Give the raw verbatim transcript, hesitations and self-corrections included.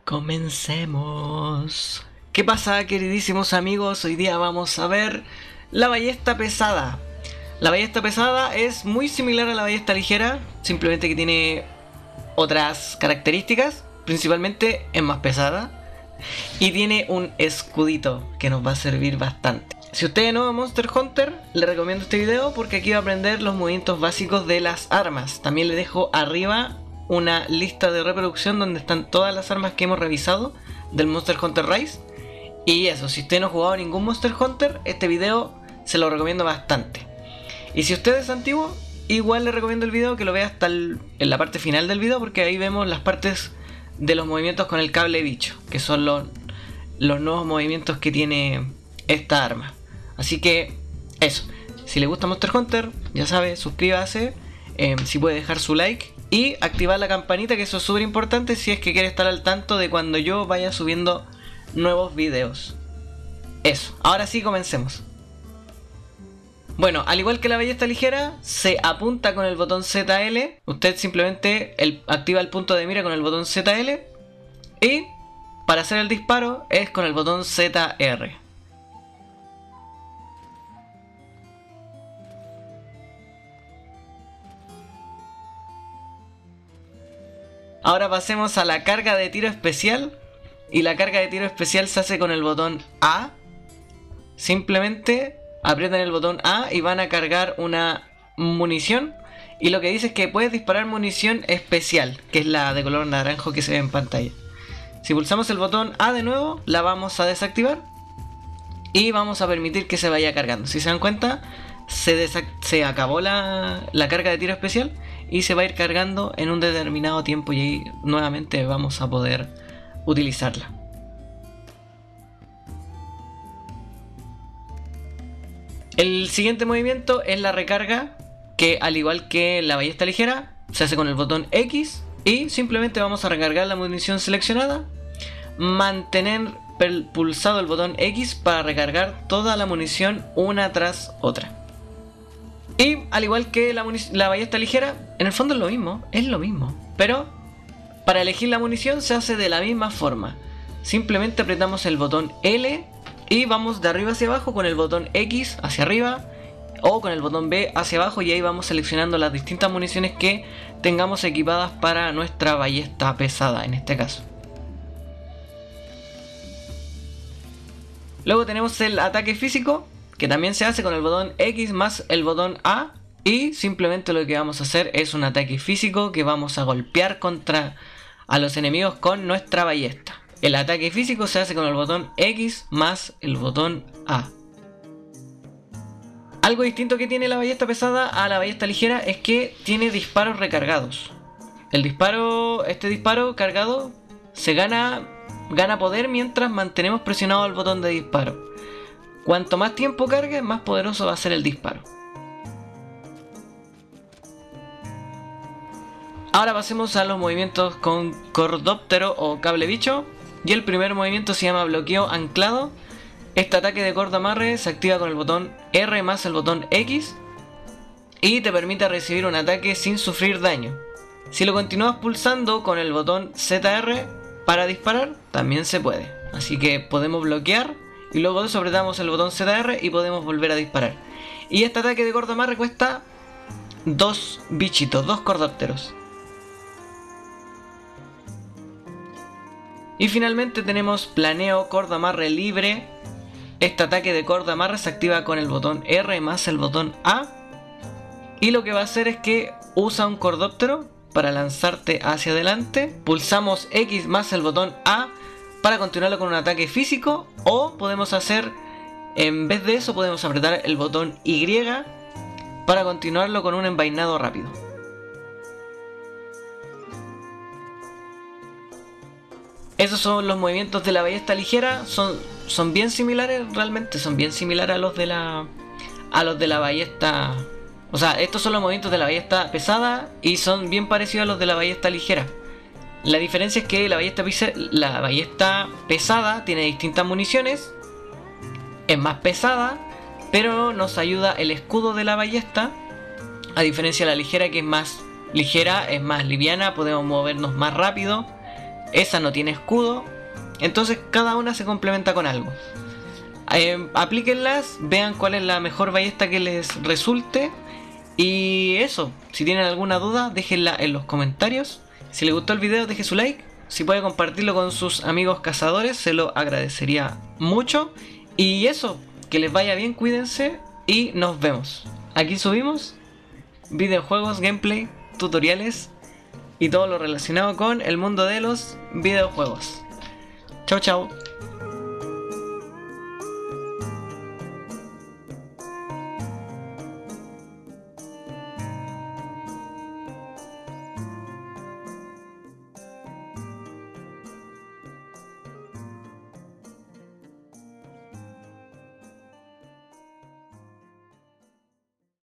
Comencemos. ¿Qué pasa, queridísimos amigos? Hoy día vamos a ver la ballesta pesada. La ballesta pesada es muy similar a la ballesta ligera, simplemente que tiene otras características. Principalmente es más pesada y tiene un escudito que nos va a servir bastante. Si usted es nuevo Monster Hunter, le recomiendo este video porque aquí va a aprender los movimientos básicos de las armas. También le dejo arriba una lista de reproducción donde están todas las armas que hemos revisado del Monster Hunter Rise. Y eso, si usted no ha jugado ningún Monster Hunter, este video se lo recomiendo bastante. Y si usted es antiguo, igual le recomiendo el video que lo vea hasta el, en la parte final del video, porque ahí vemos las partes de los movimientos con el cable bicho, que son los, los nuevos movimientos que tiene esta arma. Así que eso, si le gusta Monster Hunter, ya sabe, suscríbase, eh, si puede dejar su like y activar la campanita, que eso es súper importante si es que quiere estar al tanto de cuando yo vaya subiendo nuevos videos. Eso, ahora sí comencemos. Bueno, al igual que la ballesta ligera, se apunta con el botón Z L. Usted simplemente el, activa el punto de mira con el botón Z L. Y para hacer el disparo es con el botón Z R. Ahora pasemos a la carga de tiro especial. Y la carga de tiro especial se hace con el botón A. Simplemente aprietan el botón A y van a cargar una munición. Y lo que dice es que puedes disparar munición especial, que es la de color naranjo que se ve en pantalla. Si pulsamos el botón A de nuevo, la vamos a desactivar. Y vamos a permitir que se vaya cargando. Si se dan cuenta, se, se acabó la, la carga de tiro especial. Y se va a ir cargando en un determinado tiempo. Y ahí nuevamente vamos a poder utilizarla. El siguiente movimiento es la recarga, que al igual que la ballesta ligera, se hace con el botón X y simplemente vamos a recargar la munición seleccionada, mantener pulsado el botón X para recargar toda la munición una tras otra. Y al igual que la, la ballesta ligera, en el fondo es lo mismo, es lo mismo, pero para elegir la munición se hace de la misma forma. Simplemente apretamos el botón L y vamos de arriba hacia abajo con el botón X hacia arriba o con el botón B hacia abajo, y ahí vamos seleccionando las distintas municiones que tengamos equipadas para nuestra ballesta pesada en este caso. Luego tenemos el ataque físico, que también se hace con el botón X más el botón A, y simplemente lo que vamos a hacer es un ataque físico que vamos a golpear contra a los enemigos con nuestra ballesta. El ataque físico se hace con el botón X más el botón A. Algo distinto que tiene la ballesta pesada a la ballesta ligera es que tiene disparos recargados. El disparo, este disparo cargado se gana, gana poder mientras mantenemos presionado el botón de disparo. Cuanto más tiempo cargue, más poderoso va a ser el disparo. Ahora pasemos a los movimientos con cordóptero o cable bicho. Y el primer movimiento se llama bloqueo anclado. Este ataque de corto amarre se activa con el botón R más el botón X y te permite recibir un ataque sin sufrir daño. Si lo continúas pulsando con el botón Z R para disparar, también se puede. Así que podemos bloquear y luego de eso apretamos el botón Z R y podemos volver a disparar. Y este ataque de corto amarre cuesta dos bichitos, dos cordópteros. Y finalmente tenemos planeo corto amarre libre. Este ataque de corto amarre se activa con el botón R más el botón A. Y lo que va a hacer es que usa un cordóptero para lanzarte hacia adelante. Pulsamos X más el botón A para continuarlo con un ataque físico. O podemos hacer, en vez de eso, podemos apretar el botón Y para continuarlo con un envainado rápido. Esos son los movimientos de la ballesta ligera. Son, son bien similares, realmente son bien similares a los de la a los de la ballesta. O sea, estos son los movimientos de la ballesta pesada y son bien parecidos a los de la ballesta ligera. La diferencia es que la ballesta, la ballesta pesada tiene distintas municiones, es más pesada, pero nos ayuda el escudo de la ballesta, a diferencia de la ligera, que es más ligera, es más liviana, podemos movernos más rápido. esa no tiene escudo. Entonces cada una se complementa con algo. Eh, aplíquenlas, vean cuál es la mejor ballesta que les resulte. Y eso, si tienen alguna duda, déjenla en los comentarios. Si les gustó el video, dejen su like. Si puede compartirlo con sus amigos cazadores, se lo agradecería mucho. Y eso, que les vaya bien, cuídense y nos vemos. Aquí subimos videojuegos, gameplay, tutoriales y todo lo relacionado con el mundo de los videojuegos. Chao, chao.